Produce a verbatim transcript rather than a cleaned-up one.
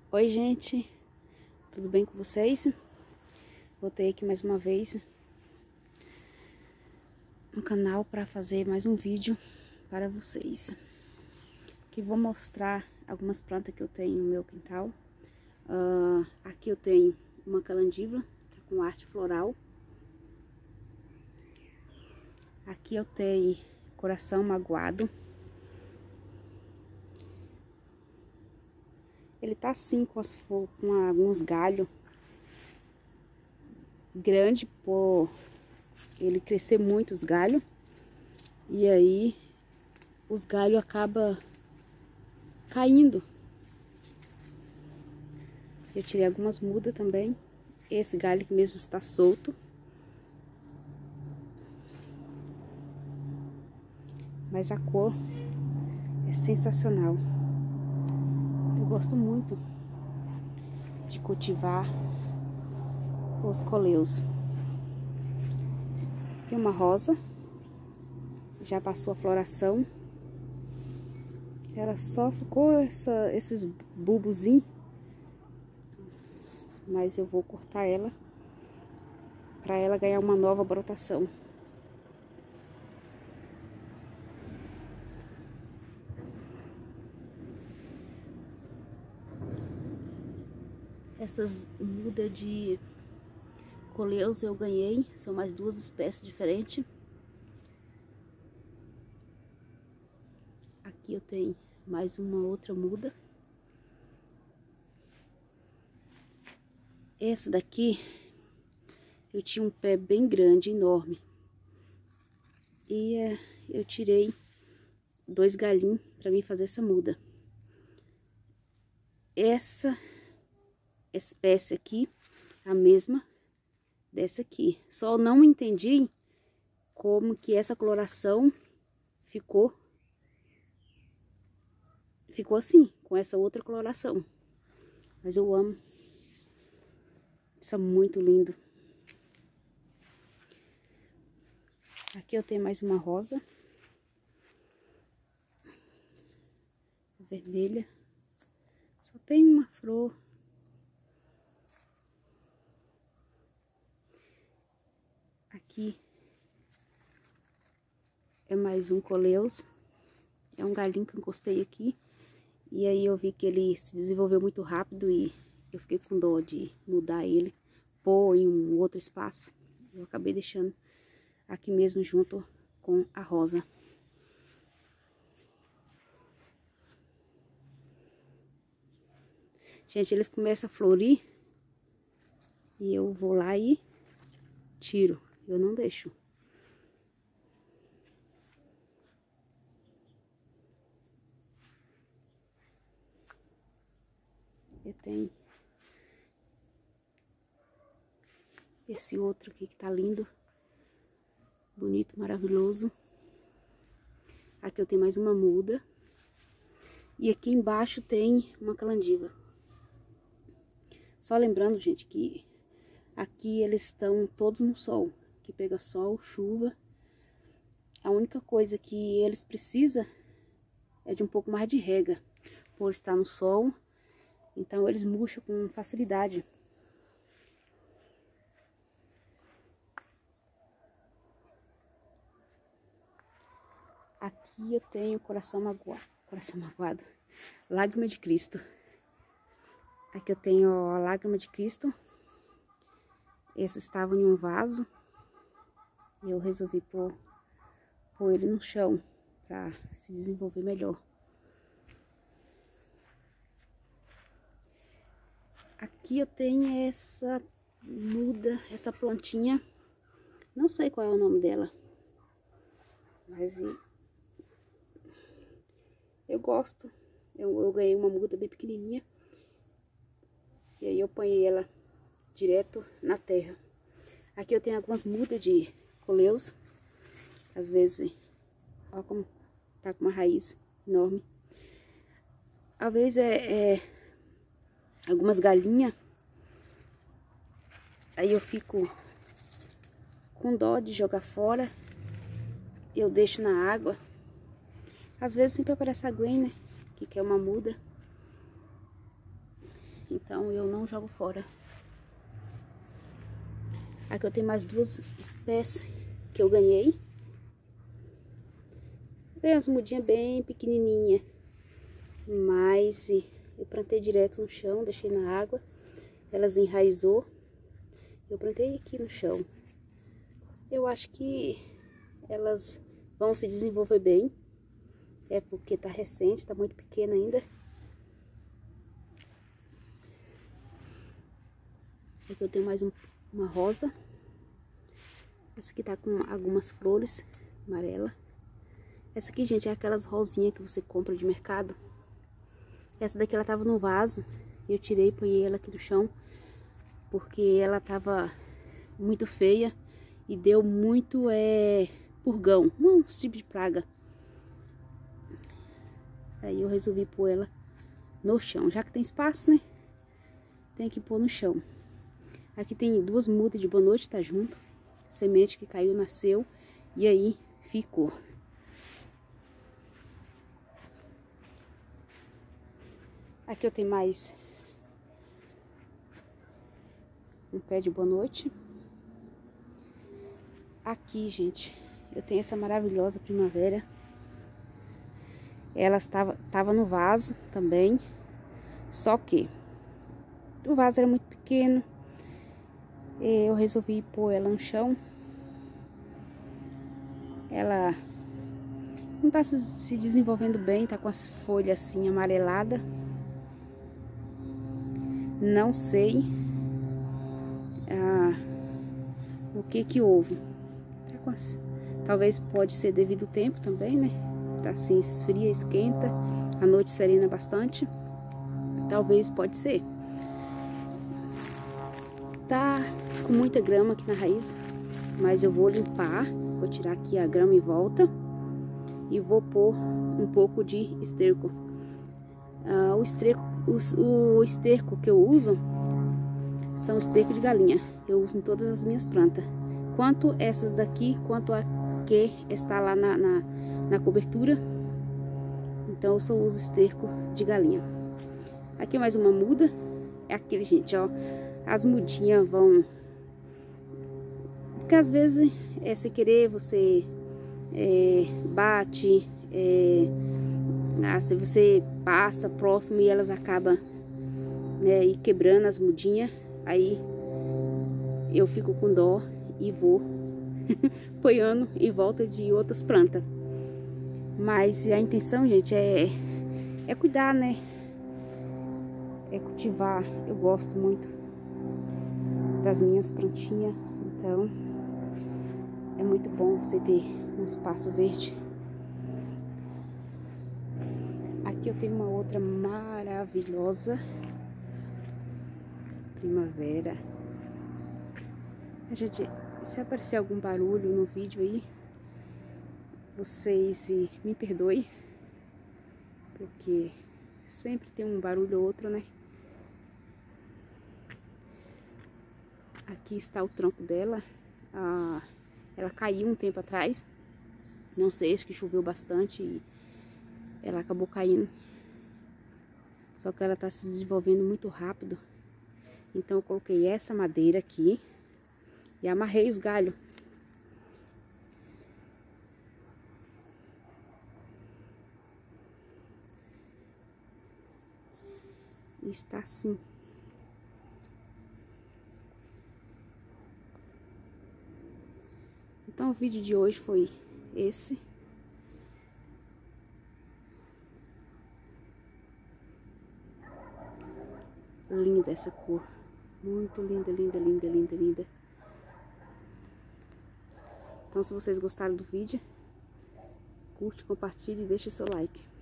Oi gente, tudo bem com vocês? Voltei aqui mais uma vez no canal para fazer mais um vídeo para vocês. Aqui vou mostrar algumas plantas que eu tenho no meu quintal. Uh, aqui eu tenho uma calandíbula tá com arte floral. Aqui eu tenho coração magoado. Ele tá assim com, as, com alguns galhos grande por ele crescer muito os galhos, e aí os galhos acabam caindo. Eu tirei algumas mudas também. Esse galho que mesmo está solto. Mas a cor é sensacional. Eu gosto muito de cultivar os coleus. Tem uma rosa, já passou a floração. Ela só ficou essa, esses bulbozinhos, mas eu vou cortar ela para ela ganhar uma nova brotação. Essas mudas de coleus eu ganhei, são mais duas espécies diferentes. Aqui eu tenho mais uma outra muda. Essa daqui eu tinha um pé bem grande, enorme, e é, eu tirei dois galinhos para mim fazer essa muda. Essa espécie aqui, a mesma dessa aqui, só não entendi como que essa coloração ficou ficou assim, com essa outra coloração, mas eu amo. Isso é muito lindo. Aqui eu tenho mais uma rosa vermelha, só tem uma flor. Aqui é mais um coleus, é um galinho que eu encostei aqui, e aí eu vi que ele se desenvolveu muito rápido e eu fiquei com dó de mudar ele, pôr em um outro espaço. Eu acabei deixando aqui mesmo junto com a rosa. Gente, eles começam a florir e eu vou lá e tiro, eu não deixo. Eu tenho esse outro aqui que tá lindo, bonito, maravilhoso. Aqui eu tenho mais uma muda. E aqui embaixo tem uma calandíbula. Só lembrando, gente, que aqui eles estão todos no sol. Que pega sol, chuva. A única coisa que eles precisam é de um pouco mais de rega, por estar no sol. Então eles murcham com facilidade. Aqui eu tenho coração magoado, coração magoado, lágrima de Cristo. Aqui eu tenho a lágrima de Cristo. Esses estavam em um vaso. E eu resolvi pôr, pôr ele no chão para se desenvolver melhor. Aqui eu tenho essa muda, essa plantinha. Não sei qual é o nome dela, mas eu gosto. Eu, eu ganhei uma muda bem pequenininha. E aí eu ponhei ela direto na terra. Aqui eu tenho algumas mudas de coleus. Às vezes, olha como tá com uma raiz enorme. Às vezes é, é algumas galinhas. Aí eu fico com dó de jogar fora. Eu deixo na água. Às vezes sempre aparece aguinha, né? Que quer uma muda. então eu não jogo fora. Aqui eu tenho mais duas espécies que eu ganhei. Tem as mudinhas bem pequenininha, mas eu plantei direto no chão, deixei na água, elas enraizou. Eu plantei aqui no chão. Eu acho que elas vão se desenvolver bem. É porque tá recente, tá muito pequena ainda. Aqui eu tenho mais um, uma rosa. Essa aqui tá com algumas flores amarela. Essa aqui, gente, é aquelas rosinhas que você compra de mercado. Essa daqui ela tava no vaso. E eu tirei e ponhei ela aqui no chão. Porque ela tava muito feia. E deu muito é, purgão. Um tipo de praga. Aí eu resolvi pôr ela no chão. Já que tem espaço, né? Tem que pôr no chão. Aqui tem duas mudas de boa noite, tá junto. Semente que caiu, nasceu. E aí ficou. Aqui eu tenho mais um pé de boa noite. Aqui, gente, eu tenho essa maravilhosa primavera. Ela estava tava no vaso também. Só que o vaso era muito pequeno. Eu resolvi pôr ela no chão. Ela não tá se desenvolvendo bem, tá com as folhas assim amareladas. Não sei ah, o que que houve. Tá com as... Talvez pode ser devido ao tempo também, né? Tá assim, esfria, esquenta. A noite serena bastante. Talvez pode ser. Tá com muita grama aqui na raiz, mas eu vou limpar. Vou tirar aqui a grama em volta. E vou pôr um pouco de esterco. Ah, o esterco, o, o esterco que eu uso são esterco de galinha. Eu uso em todas as minhas plantas. Quanto essas daqui, quanto a que está lá na, na, na cobertura. Então eu só uso esterco de galinha. Aqui mais uma muda. É aquele, gente, ó. As mudinhas vão... Porque às vezes, é, sem querer, você é, bate... É, se você passa próximo e elas acabam, né, e quebrando as mudinhas, aí eu fico com dó e vou apoiando em volta de outras plantas. Mas a intenção, gente, é, é cuidar, né? É cultivar. Eu gosto muito das minhas plantinhas, então é muito bom você ter um espaço verde. Aqui eu tenho uma outra maravilhosa primavera. A gente, se aparecer algum barulho no vídeo aí, vocês me perdoem, porque sempre tem um barulho ou outro, né? Aqui está o tronco dela. Ah, ela caiu um tempo atrás. Não sei, acho que choveu bastante e ela acabou caindo. Só que ela está se desenvolvendo muito rápido. Então eu coloquei essa madeira aqui e amarrei os galhos. E está assim. Então o vídeo de hoje foi esse. Linda essa cor. Muito linda, linda, linda, linda, linda. Então se vocês gostaram do vídeo, curte, compartilhe e deixe seu like.